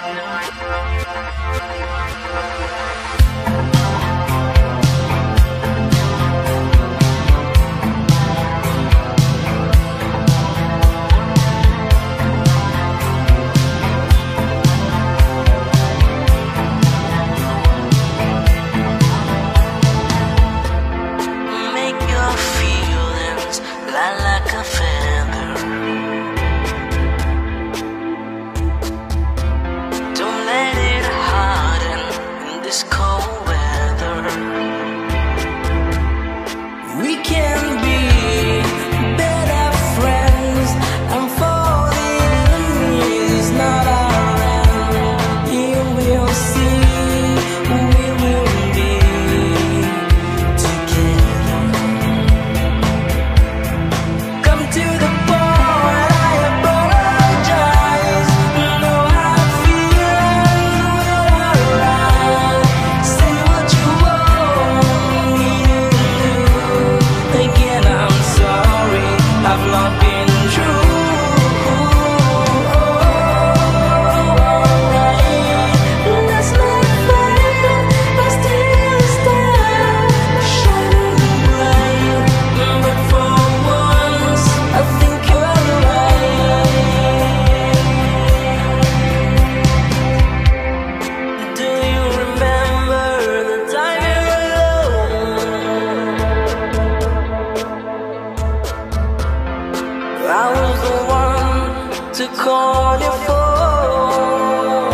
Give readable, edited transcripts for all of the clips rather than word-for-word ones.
to call your phone.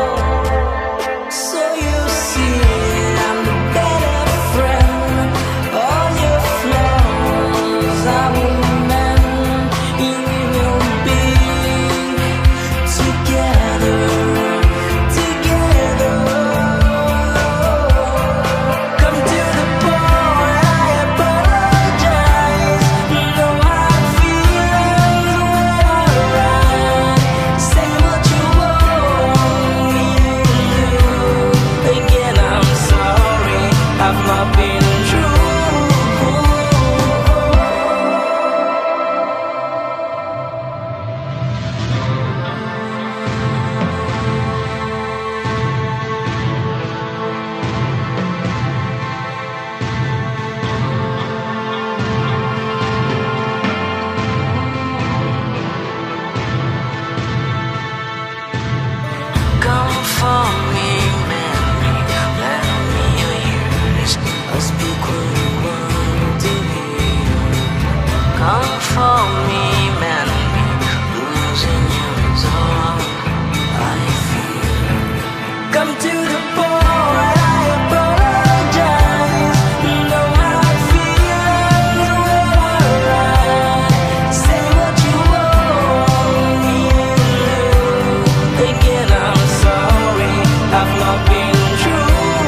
So you see, I'm the better friend. All your flaws I will mend. You will be together, together. Come to the point, I apologize. Know how it feels when I ride. Say what you want me to do. Again, I'm sorry, I've not been true. Come for me, man, lend me your ears. I'll speak what you want to hear. Come for me, man, losing you is all I fear. Come to the point, I apologize. Know how it feels when I ride. Say what you want me to do. Again, I'm sorry, I've not been true.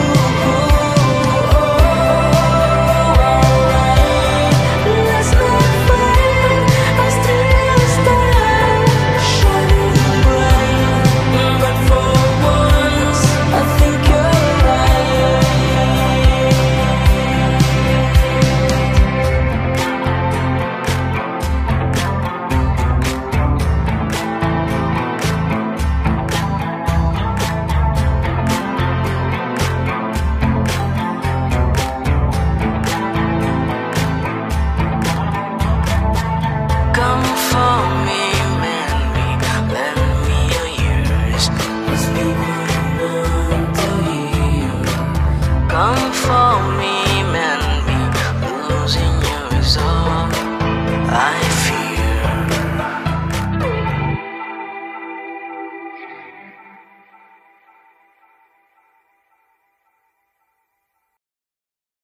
Let's not fight, I still stand, shining bright. But for once, I think you're right. Come for me, man, lend me your ears. I'll speak what you want to hear. Come